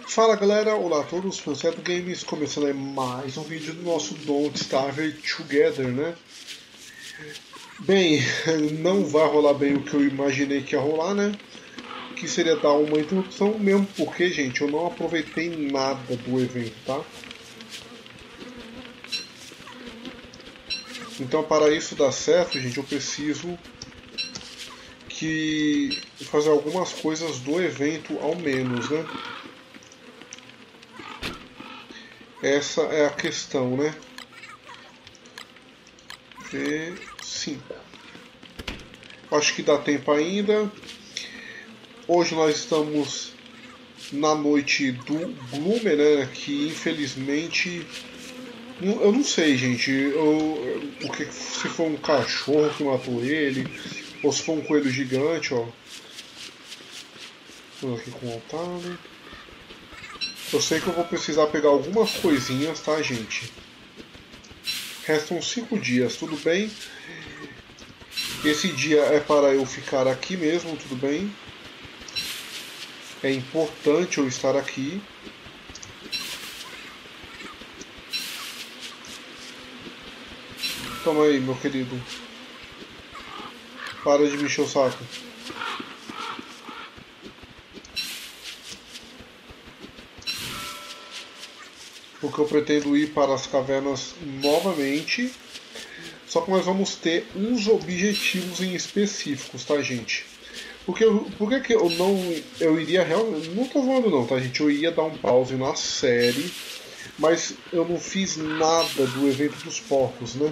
Fala galera, olá a todos, Franceto Games, começando aí mais um vídeo do nosso Don't Starve Together, né? Bem, não vai rolar bem o que eu imaginei que ia rolar, né? Que seria dar uma introdução, mesmo porque, gente, eu não aproveitei nada do evento, tá? Então, para isso dar certo, gente, eu preciso fazer algumas coisas do evento ao menos, né? Essa é a questão, né? V5. Acho que dá tempo ainda. Hoje nós estamos na noite do Gloomer, né? Que infelizmente. Eu não sei, gente. O que se foi um cachorro que matou ele, ou se foi um coelho gigante, ó. Vamos aqui com o altar. Eu sei que eu vou precisar pegar algumas coisinhas, tá, gente? Restam 5 dias, tudo bem? Esse dia é para eu ficar aqui mesmo, tudo bem? É importante eu estar aqui. Toma aí, meu querido. Para de me encher o saco. Porque eu pretendo ir para as cavernas novamente. Só que nós vamos ter uns objetivos em específicos, tá, gente? Por que eu não. Eu iria realmente. Não tô falando não, tá, gente? Eu ia dar um pause na série. Mas eu não fiz nada do evento dos porcos, né?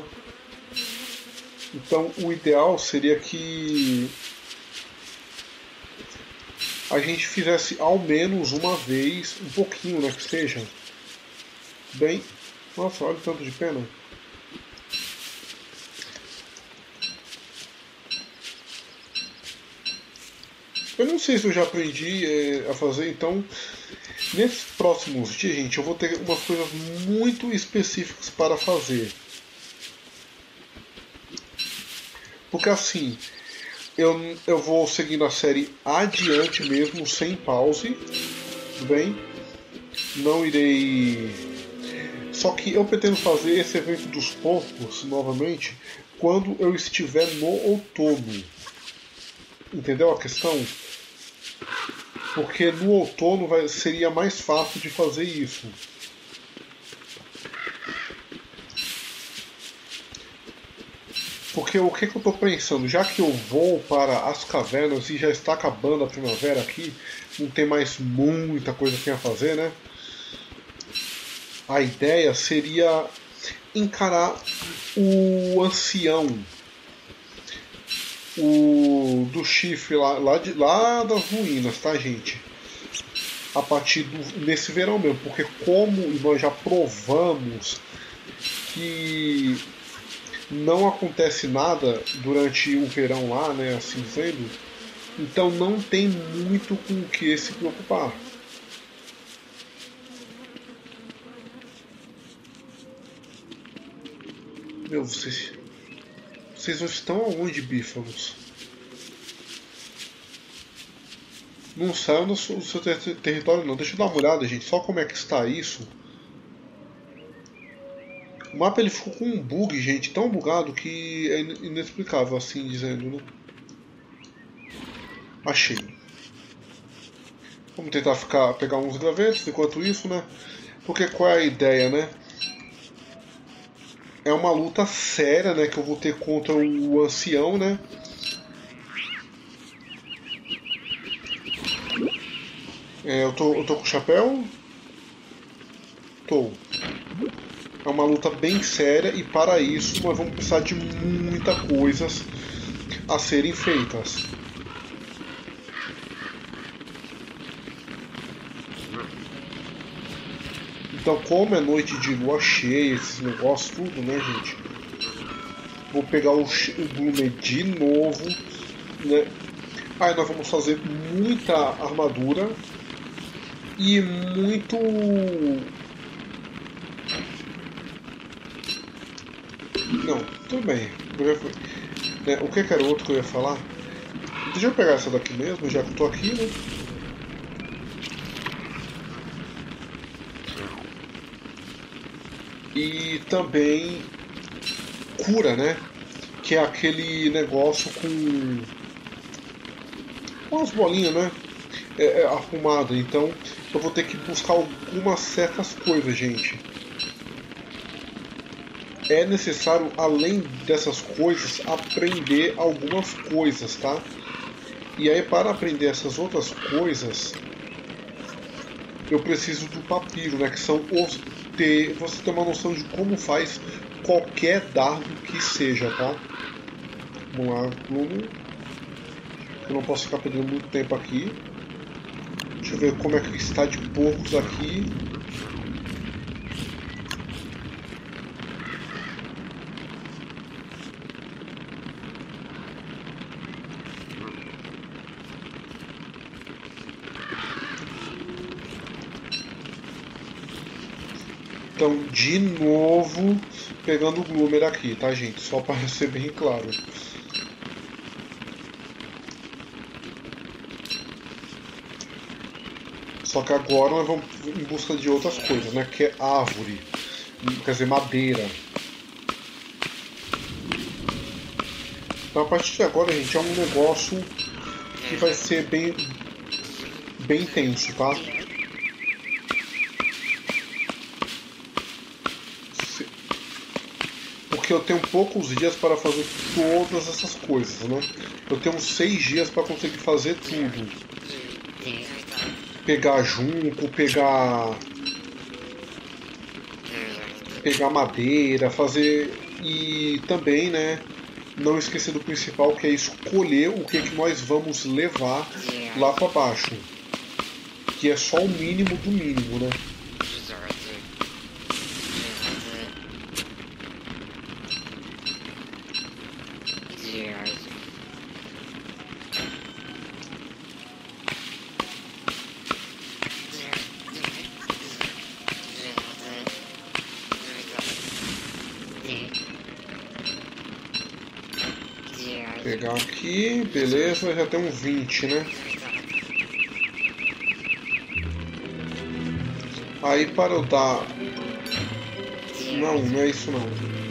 Então o ideal seria que a gente fizesse ao menos uma vez, um pouquinho, né? Que seja. Bem. Nossa, olha o tanto de pena. Eu não sei se eu já aprendi a fazer, então nesses próximos dias, gente, eu vou ter umas coisas muito específicas para fazer. Porque assim, eu vou seguindo a série adiante mesmo, sem pause, tudo bem? Não irei. Só que eu pretendo fazer esse evento dos porcos novamente quando eu estiver no outono. Entendeu a questão? Porque no outono seria mais fácil de fazer isso. Porque o que eu estou pensando? Já que eu vou para as cavernas e já está acabando a primavera aqui, não tem mais muita coisa a fazer, né? A ideia seria encarar o ancião, do chifre lá das ruínas, tá, gente? A partir nesse verão mesmo, porque como nós já provamos que não acontece nada durante o verão lá, né, assim sendo, então não tem muito com o que se preocupar. Meu, vocês não estão aonde, bífalos? Não saiam do seu território não. Deixa eu dar uma olhada, gente, só como é que está isso. O mapa ele ficou com um bug, gente, tão bugado que é inexplicável, assim dizendo, né? Achei. Vamos tentar pegar uns gravetos enquanto isso, né? Porque qual é a ideia, né? É uma luta séria, né? Que eu vou ter contra o ancião, né? Eu tô com o chapéu? Tô. É uma luta bem séria e para isso nós vamos precisar de muitas coisas a serem feitas. Então, como é noite de lua cheia, esses negócios, tudo, né, gente? Vou pegar o Gloomer de novo, né? Aí nós vamos fazer muita armadura e muito. Não, tudo bem. O que era o outro que eu ia falar? Deixa eu pegar essa daqui mesmo, já que eu tô aqui, né? e também cura, né? Que é aquele negócio com as bolinhas, né? Arrumado. Então eu vou ter que buscar algumas certas coisas, gente. É necessário, além dessas coisas, aprender algumas coisas, tá? E aí, para aprender essas outras coisas, eu preciso do papiro, né? Que são os. Você ter uma noção de como faz qualquer dardo que seja, tá? Vamos lá, Bruno. Eu não posso ficar perdendo muito tempo aqui. Deixa eu ver como é que está de porcos aqui. Então, de novo, pegando o Gloomer aqui, tá, gente? Só para ser bem claro. Só que agora nós vamos em busca de outras coisas, né? Que é árvore, quer dizer, madeira. Então, a partir de agora, gente, é um negócio que vai ser bem intenso, tá? Porque eu tenho poucos dias para fazer todas essas coisas, né? Eu tenho 6 dias para conseguir fazer tudo. Pegar junco, pegar madeira, fazer e também, né, não esquecer do principal, que é escolher o que nós vamos levar lá para baixo, que é só o mínimo do mínimo, né? Pegar aqui, beleza, já tem um 20, né? Aí para eu dar... Não é isso não.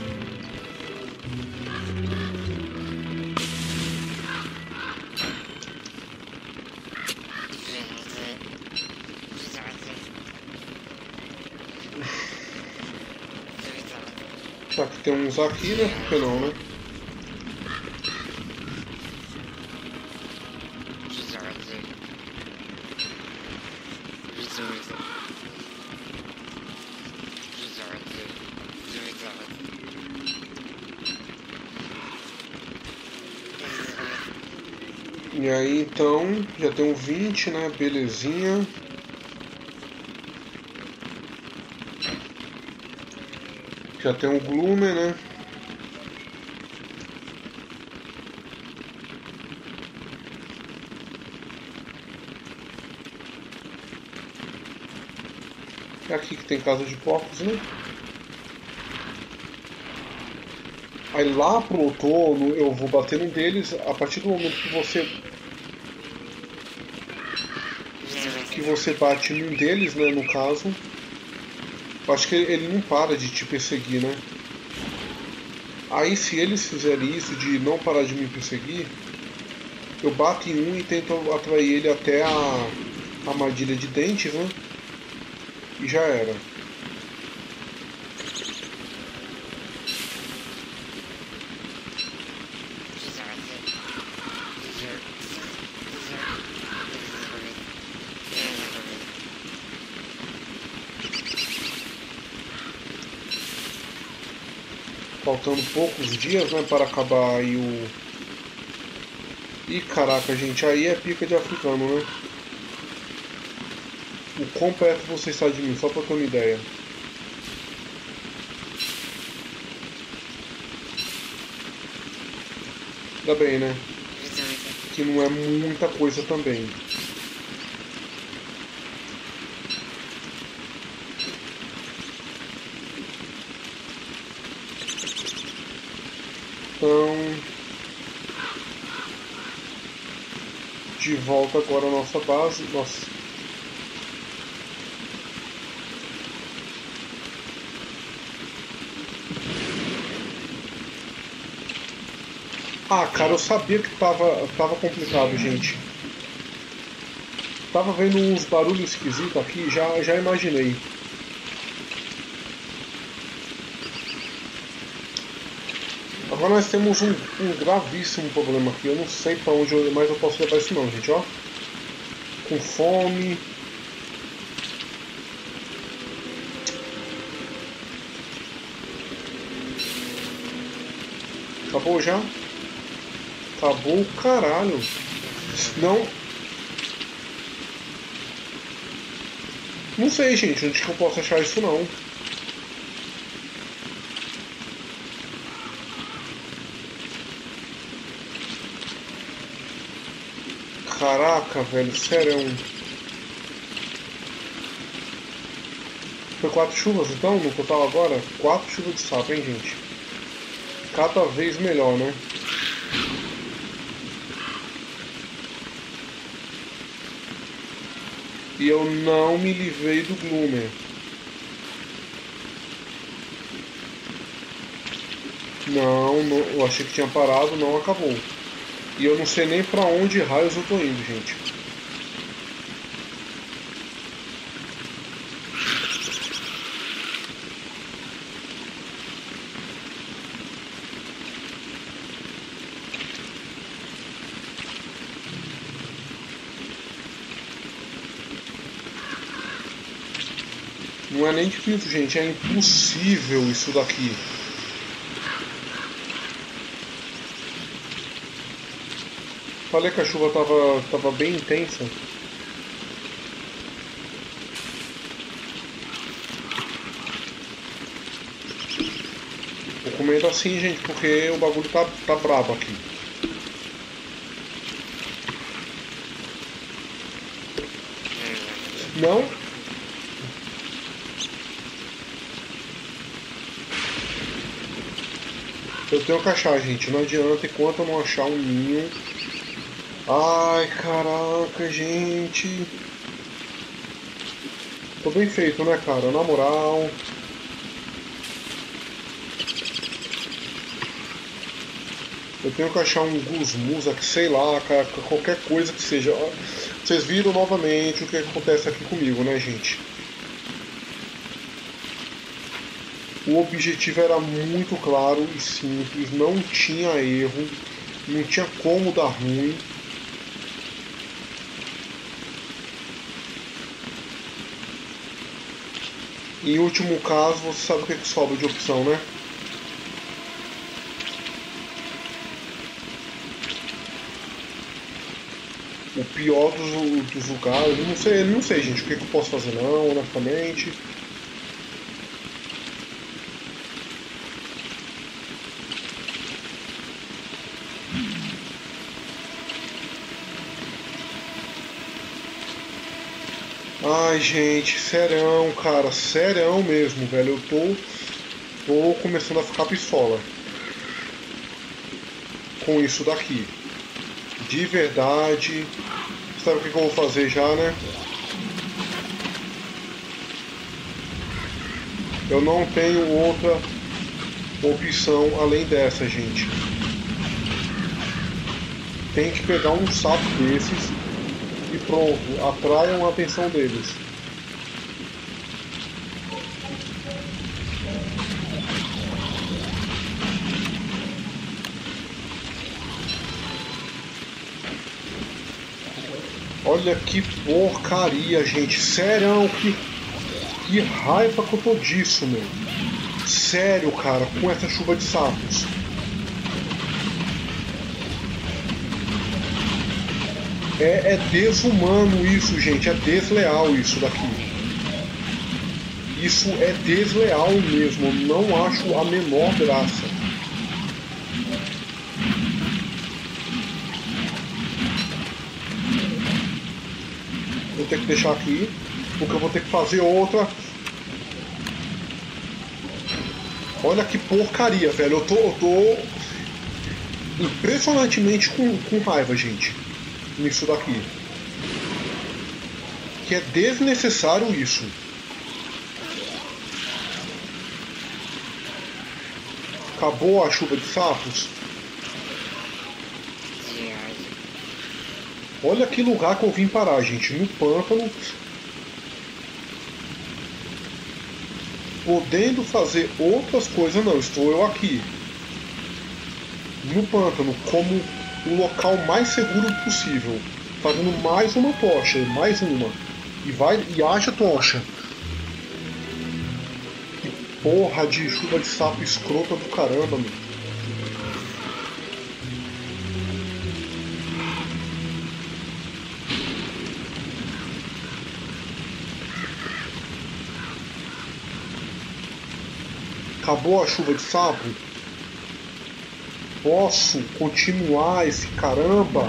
Já que tem uns aqui, né? Por que não, né? E aí então, já tem um 20, né? Belezinha. Já tem um Gloomer, né? É aqui que tem casa de porcos, né? Aí lá pro outono eu vou bater num deles. A partir do momento que você bate num deles, né, no caso, eu acho que ele não para de te perseguir, né? Aí se eles fizerem isso de não parar de me perseguir, eu bato em um e tento atrair ele até a armadilha de dentes, né? E já era. Faltando poucos dias, né, para acabar aí o... Ih, caraca, gente, aí é pica de africano, né? O quão perto você está de mim, só pra ter uma ideia. Ainda bem, né? Que não é muita coisa também. Então, de volta agora à nossa base. Nossa. Ah, cara, eu sabia que tava complicado, gente. Tava vendo uns barulhos esquisitos aqui, já imaginei. Agora nós temos um gravíssimo problema aqui. Eu não sei pra onde mais eu posso levar isso não, gente, ó. Com fome. Acabou já? Acabou o caralho. Não. Não sei, gente, onde que eu posso achar isso não. Caraca, velho, sério. Foi 4 chuvas então, no total agora? 4 chuvas de sapo, hein, gente? Cada vez melhor, né? E eu não me livrei do Gloomer. Não, eu achei que tinha parado, não acabou. E eu não sei nem pra onde raios eu tô indo, gente. Não é nem difícil, gente, é impossível isso daqui. Falei que a chuva tava bem intensa. Vou comendo assim, gente, porque o bagulho tá brabo aqui. Não? Eu tenho que achar, gente. Não adianta enquanto eu não achar um ninho. Ai, caraca, gente. Tô bem feito, né, cara? Na moral. Eu tenho que achar um gusmusa, que sei lá, cara, qualquer coisa que seja. Vocês viram novamente o que acontece aqui comigo, né, gente? O objetivo era muito claro e simples, não tinha erro, não tinha como dar ruim. Em último caso, você sabe o que sobra de opção, né? O pior dos lugares, eu não sei, gente, o que eu posso fazer não, honestamente. Ai, gente, serão, cara, serão mesmo, velho. Tô começando a ficar pistola com isso daqui. De verdade. Sabe o que eu vou fazer já, né? Eu não tenho outra opção além dessa, gente. Tem que pegar um sapo desses e pronto, atraiam a atenção deles. Olha que porcaria, gente. Sério, que raiva que eu tô disso, meu. Sério, cara, com essa chuva de sapos. É desumano isso, gente. É desleal isso daqui. Isso é desleal mesmo. Eu não acho a menor graça. Vou ter que deixar aqui, porque eu vou ter que fazer outra. Olha que porcaria, velho. Eu tô impressionantemente com raiva, gente. Nisso daqui. Que é desnecessário isso. Acabou a chuva de sapos? Olha que lugar que eu vim parar, gente. No pântano. Podendo fazer outras coisas, não. Estou eu aqui. No pântano, como o local mais seguro possível. Fazendo mais uma tocha. Mais uma. E haja tocha. Que porra de chuva de sapo escrota do caramba, meu. Acabou a chuva de sapo? Posso continuar esse caramba?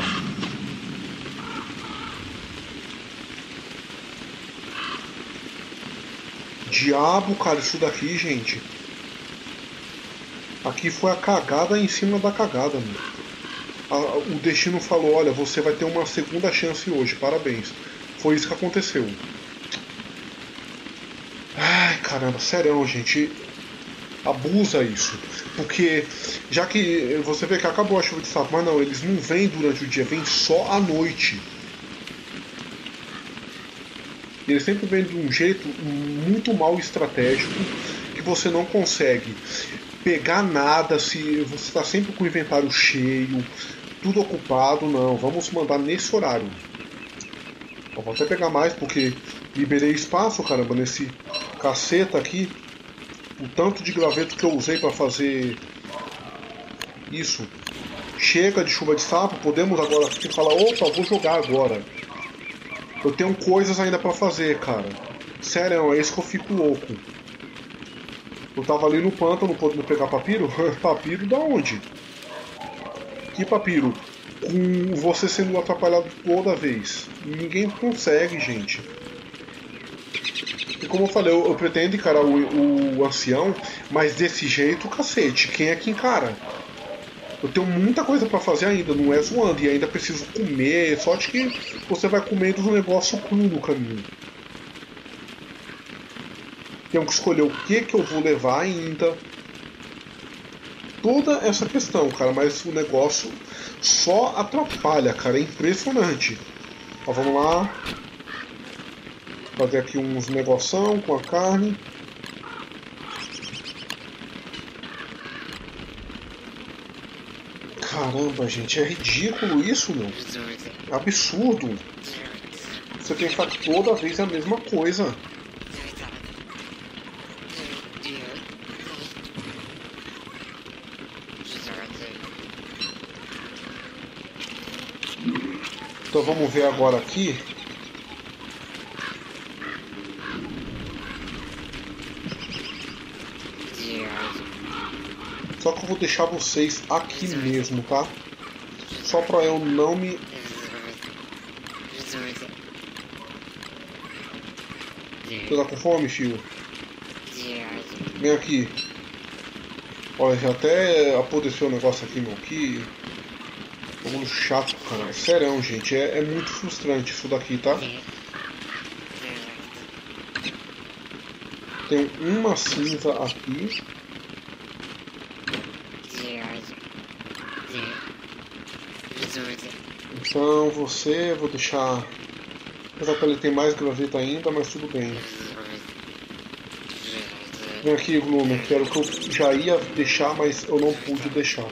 Diabo, cara, isso daqui, gente. Aqui foi a cagada em cima da cagada, meu. O destino falou, olha, você vai ter uma segunda chance hoje, parabéns. Foi isso que aconteceu. Ai, caramba, sério, gente. Abusa isso. Porque já que você vê que acabou a chuva de sapo, mas não, eles não vêm durante o dia, vêm só à noite. E eles sempre vêm de um jeito muito mal estratégico que você não consegue pegar nada se você está sempre com o inventário cheio, tudo ocupado. Não, vamos mandar nesse horário. Eu vou até pegar mais porque liberei espaço, caramba, nesse caceta aqui. O tanto de graveto que eu usei para fazer isso. Chega de chuva de sapo, podemos agora falar, opa, vou jogar agora. Eu tenho coisas ainda para fazer, cara. Sério, é isso que eu fico louco. Eu tava ali no pântano podendo pegar papiro? Papiro da onde? Que papiro? Com você sendo atrapalhado toda vez. Ninguém consegue, gente. E como eu falei, eu pretendo encarar o ancião, mas desse jeito, cacete, quem é que encara? Eu tenho muita coisa pra fazer ainda, não é zoando, e ainda preciso comer, sorte que você vai comendo um negócio cru no caminho. Tenho que escolher o que eu vou levar ainda. Toda essa questão, cara, mas o negócio só atrapalha, cara, é impressionante. Ó, vamos lá. Fazer aqui uns negoção com a carne. Caramba, gente, é ridículo isso, meu. É absurdo. Você pensar que toda vez é a mesma coisa. Então vamos ver agora aqui. Só que eu vou deixar vocês aqui mesmo, tá? Só pra eu não me... Você tá com fome, filho? Vem aqui. Olha, já até apodreceu o negócio aqui, meu. Que bagulho chato, cara. Sério, gente. É muito frustrante isso daqui, tá? Tem uma cinza aqui. Então você, vou deixar. Apesar que ele tem mais graveto ainda, mas tudo bem. Vem aqui, Gloomer, que era o que eu já ia deixar, mas eu não pude deixar.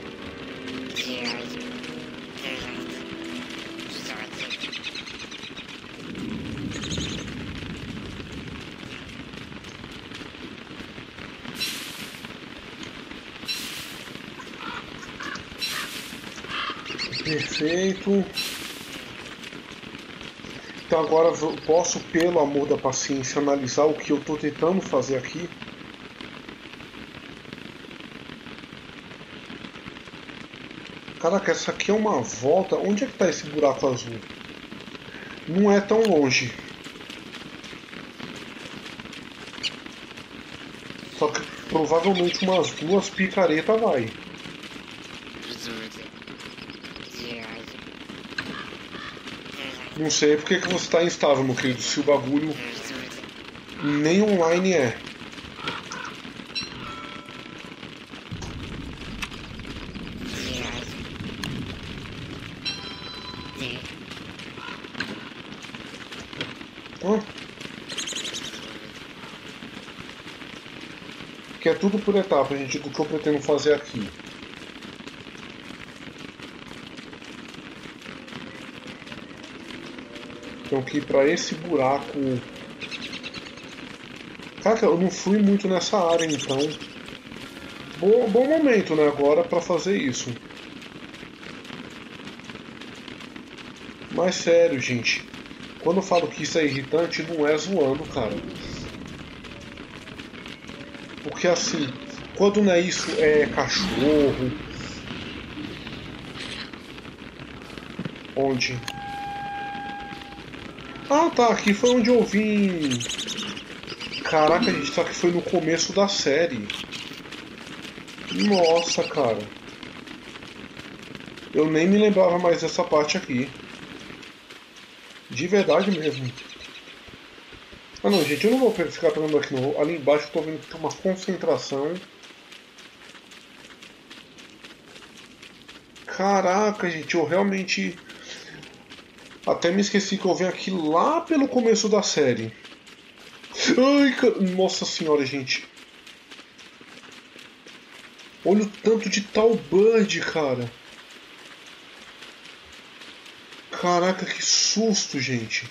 Perfeito. Então agora eu posso, pelo amor da paciência, analisar o que eu estou tentando fazer aqui. Caraca, essa aqui é uma volta. Onde é que está esse buraco azul? Não é tão longe. Só que provavelmente umas duas picaretas vai. Não sei porque que você está instável, meu querido, se o bagulho nem online é. Hã? Que é tudo por etapa, gente, do que eu pretendo fazer aqui. Tenho que ir pra esse buraco. Cara, eu não fui muito nessa área, então. Bom momento, né, agora pra fazer isso. Mas sério, gente. Quando eu falo que isso é irritante, não é zoando, cara. Porque assim, quando não é isso, é cachorro. Onde? Ah, tá, aqui foi onde eu vim. Caraca, gente, só que foi no começo da série. Nossa, cara. Eu nem me lembrava mais dessa parte aqui. De verdade mesmo. Ah não, gente, eu não vou ficar pegando aqui não. Ali embaixo eu tô vendo que tem uma concentração. Caraca, gente, eu realmente até me esqueci que eu venho aqui lá pelo começo da série. Ai, nossa senhora, gente. Olha o tanto de tal bird, cara. Caraca, que susto, gente.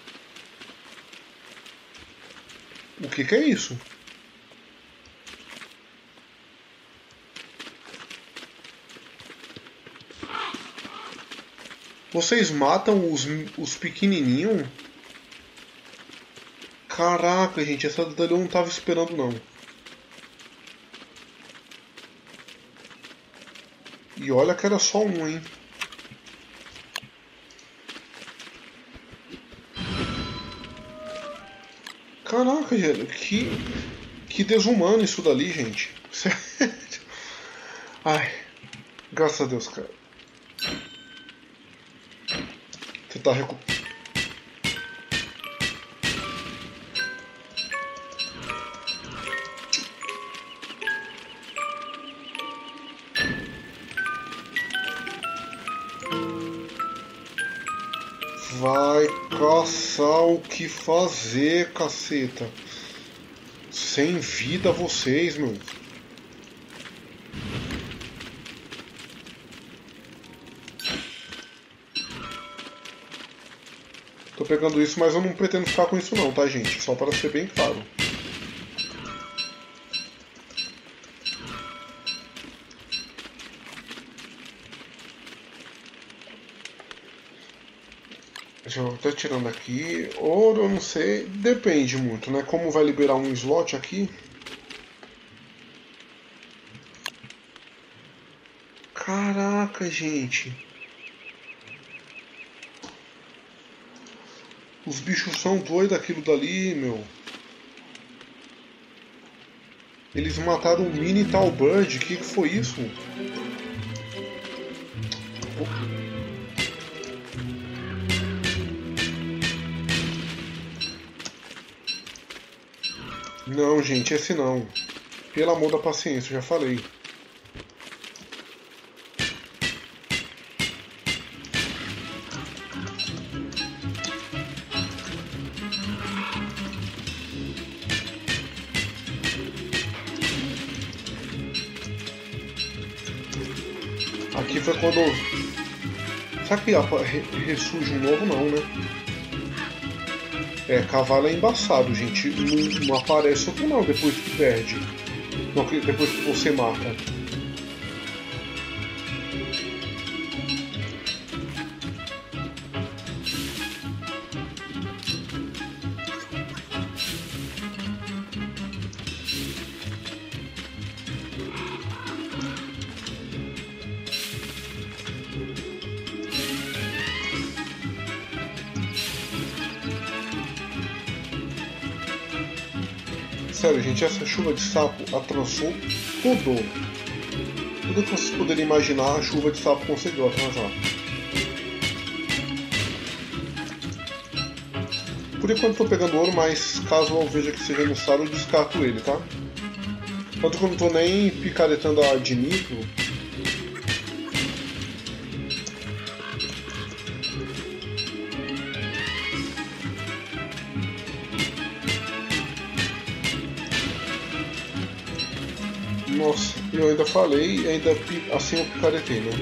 O que é isso? Vocês matam os pequenininhos? Caraca, gente, essa dali eu não tava esperando, não. E olha que era só um, hein? Caraca, gente, que desumano isso dali, gente. Sério. Ai, graças a Deus, cara. Tentar recuperar. Vai caçar o que fazer, caceta. Sem vida vocês, meu. Tô pegando isso, mas eu não pretendo ficar com isso não, tá, gente? Só para ser bem claro. Deixa eu até tirando aqui. Ouro, eu não sei. Depende muito, né? Como vai liberar um slot aqui. Caraca, gente. Os bichos são doidos aquilo dali, meu. Eles mataram um mini Talbird. O que foi isso? Não, gente, esse não. Pelo amor da paciência, eu já falei. Aqui foi quando. Será que ressurge um novo? Não, né? É, cavalo é embaçado, gente. Não aparece outro não depois que perde. Não, depois que você mata. Sério, gente, essa chuva de sapo atrasou tudo. Tudo que vocês poderiam imaginar, a chuva de sapo conseguiu atrasar. Por enquanto estou pegando ouro, mas caso eu veja que seja necessário, eu descarto ele, tá? Tanto que eu não estou nem picaretando a de nitro. Nossa, eu ainda falei e ainda assim eu picaretei, né?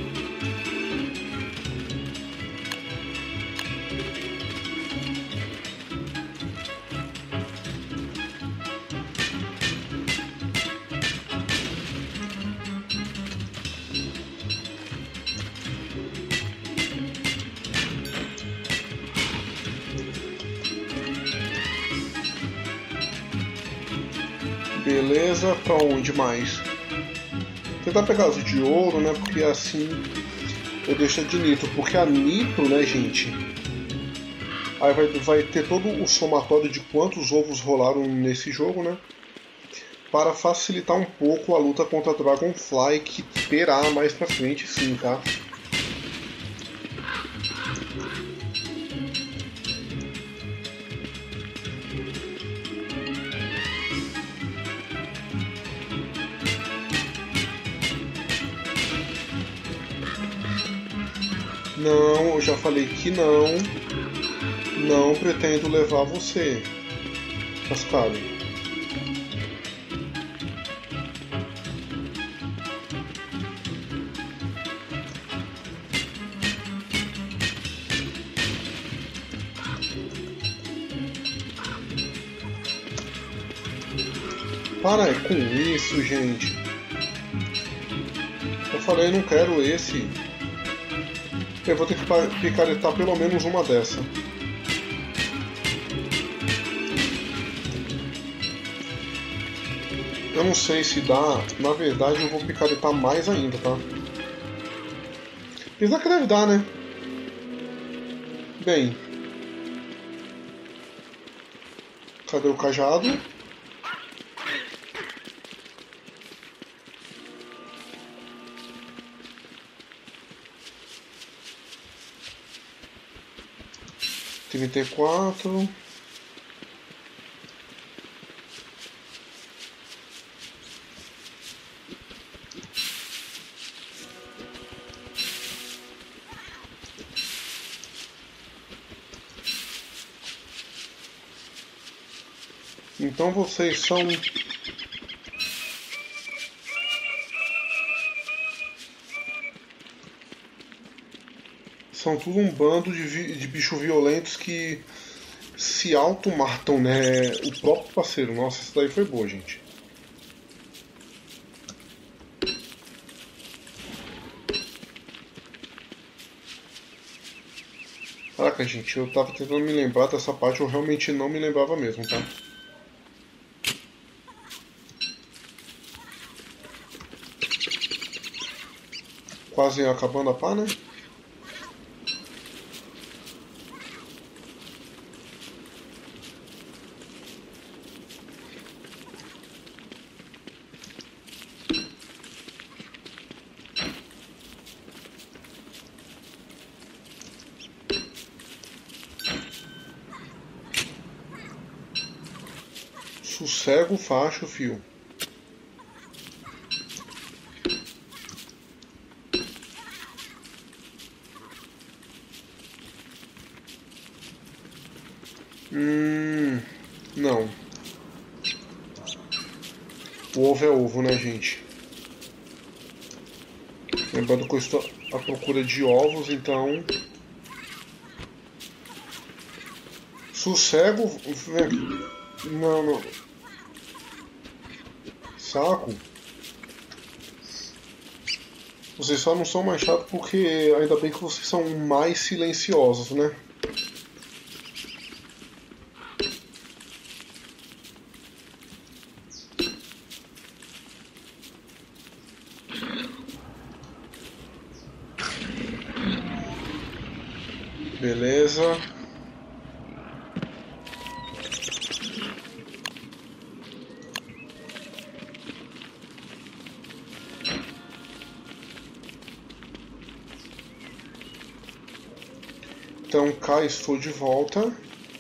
Beleza, pra onde mais? Tentar pegar as de ouro, né? Porque assim eu deixo de nitro. Porque a nitro, né, gente? Aí vai ter todo o somatório de quantos ovos rolaram nesse jogo, né? Para facilitar um pouco a luta contra Dragonfly, que terá mais pra frente sim, tá? Não, eu já falei que não. Não pretendo levar você, Cascalho. Para com isso, gente. Eu falei, não quero esse. Eu vou ter que picaretar pelo menos uma dessa. Eu não sei se dá. Na verdade, eu vou picaretar mais ainda, tá? Apesar que deve dar, né? Bem. Cadê o cajado? Trinta e quatro. Então vocês são... São tudo um bando de bichos violentos que se automatam, né? O próprio parceiro. Nossa, essa daí foi boa, gente. Caraca, gente, eu tava tentando me lembrar dessa parte, eu realmente não me lembrava mesmo, tá? Quase acabando a pá, né? Sossego o facho, fio. Não. O ovo é ovo, né, gente? Lembrando que eu estou à procura de ovos, então... Sossego... Não, não. Saco. Vocês só não são mais chatos porque ainda bem que vocês são mais silenciosos, né? Beleza. Então cá estou de volta.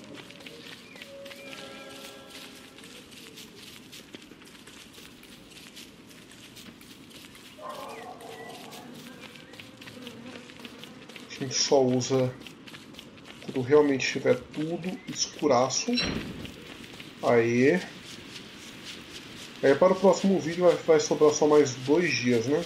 A gente só usa quando realmente estiver tudo escuraço. Aê. Para o próximo vídeo vai sobrar só mais 2 dias, né?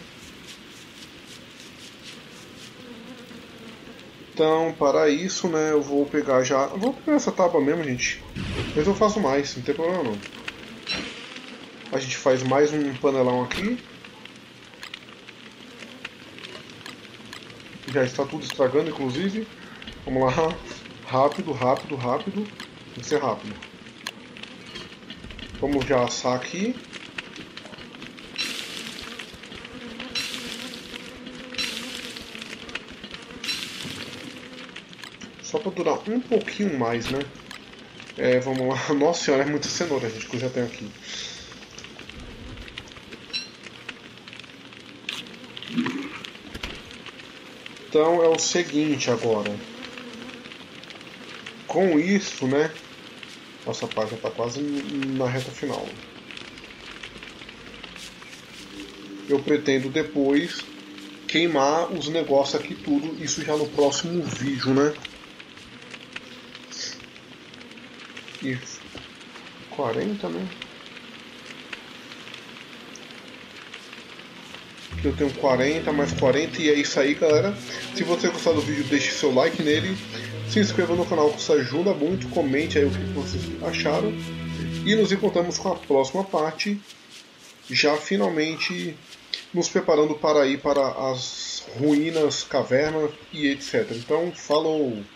Então, para isso, né, eu vou pegar já... Eu vou pegar essa tábua mesmo, gente. Mas eu faço mais, não tem problema não. A gente faz mais um panelão aqui. Já está tudo estragando, inclusive. Vamos lá. Rápido, rápido, rápido. Tem que ser rápido. Vamos já assar aqui. Só para durar um pouquinho mais, né? Vamos lá. Nossa senhora, é muita cenoura, gente, que eu já tenho aqui. Então é o seguinte agora. Com isso, né? Nossa página está quase na reta final. Eu pretendo depois queimar os negócios aqui tudo, isso já no próximo vídeo, né? E 40, né? Aqui eu tenho 40, mais 40 e é isso aí, galera. Se você gostar do vídeo, deixe seu like nele. Se inscreva no canal, que isso ajuda muito. Comente aí o que vocês acharam. E nos encontramos com a próxima parte, já finalmente nos preparando para ir para as ruínas, cavernas e etc. Então, falou!